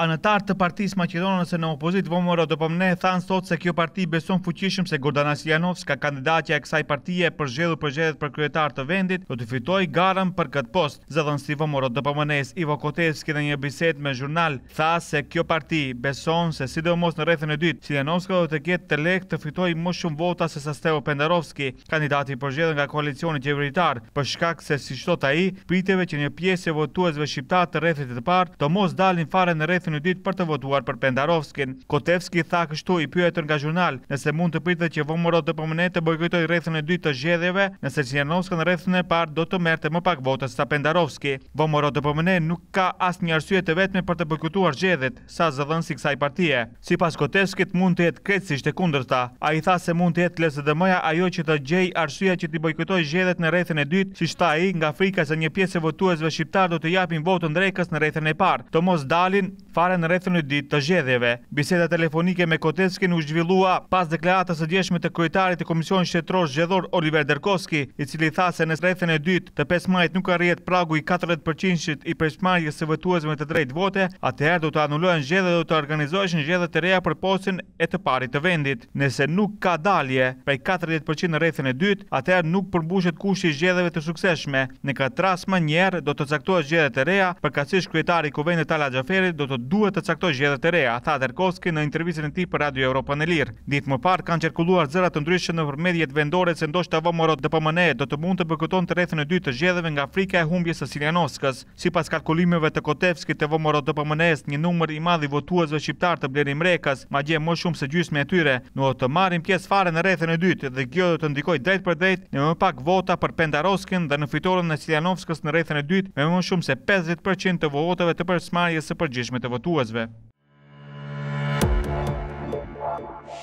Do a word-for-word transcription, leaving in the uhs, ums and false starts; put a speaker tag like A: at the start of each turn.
A: Anëtarë të Partisë Maqedonase në opozit Vomero D P M N thanë sot se kjo parti beson fuqishëm se Gordana Siljanovska, kandidatja e kësaj partie për zgjedhur për zgjedhjet për kryetar të vendit, do të fitojë garën për këtë post. Zëdhënësi Vomero D P M N-s Ivo Kotevski në një bisedë me jurnal tha se kjo parti beson se sidomos në rrethën e dytë Siljanovska do të ketë të lehtë të fitojë më shumë vota se sa Steo Pendarovski, kandidati i përzgjedhur nga koalicioni qeveritar, për shkak se siç thot ai, priteve që një pjesë e votuesve shqiptar të rrethit të parë të mos dalin fare në rrethën e dytë për të votuar për Pendarovskin. Kotevski tha kështu i pyetur nga jurnal nëse mund të pritet që Vomero D P M N të bojkotojë rrethën e dytë të zgjedhjeve, nëse Siljanovska në rrethën e parë do të merrte më pak vota se sa Pendarovski. Vomero D P M N nuk ka asnjë arsye të vetme për të bojkotuar zgjedhjet, sa zëdhënësi kësaj partie. Sipas Kotevskit mund të jetë krejtësisht e kundërta. Ai tha se mund të jetë L S D M-ja ajo që të gjejë arsyeja që të bojkotojë zgjedhjet në rrethën e dytë, siç tha ai, nga frika se një pjesë e votuesve shqiptar do të japin votën drekës në rrethën e parë, të mos dalin fare në rrethën e dytë të zgjedhjeve. Biseda telefonike me Kotevskin u zhvillua pas deklaratës së djeshme të kryetarit të Komisionit Shtetëror Zgjedhor Oliver Derkovski, i cili tha se në rrethën e dytë të pesë majit nuk arrihet pragu i katërdhjetë përqind i peshmarrjes së votuesve të drejtë vote, atëherë do të anulohen zgjedhjet dhe do të organizohen zgjedhje të reja për postin e të parit të vendit. Nëse nuk ka dalje prej katërdhjetë përqind në rrethën e dytë, atëherë nuk përmbushet kushti i zgjedhjeve të suksesshme. Në këtë rast më njëherë do të caktohet zgjedhje të reja, përkatësisht kryetari i Kuvendit Tala Xhaferi do të duhet të caktojë zgjedhje të reja, tha Derkovski në intervistën e tij për Radio Europa në Lirë. Ditë më parë kanë qarkulluar zëra të ndryshme nëpër mediat vendore se ndoshta Vomero D P M N do të mund të bojkotonte rrethën e dytë të zgjedhjeve nga frika e humbjes së Siljanovskës. Sipas kalkulimeve të Kotevskit të Vomero D P M N-s, një numër i madh i votuesve shqiptar të Bleri Mrekës, madje më shumë se gjysmë e tyre, do të marrin pjesë fare në rrethën e dytë dhe kjo do të ndikojë drejt për drejt në më pak vota për Pendarovskin dhe në fitoren e Siljanovskës në rrethën e dytë me më shumë se pesëdhjetë përqind të votave të peshmarrjes së përgjithshme të votuesve.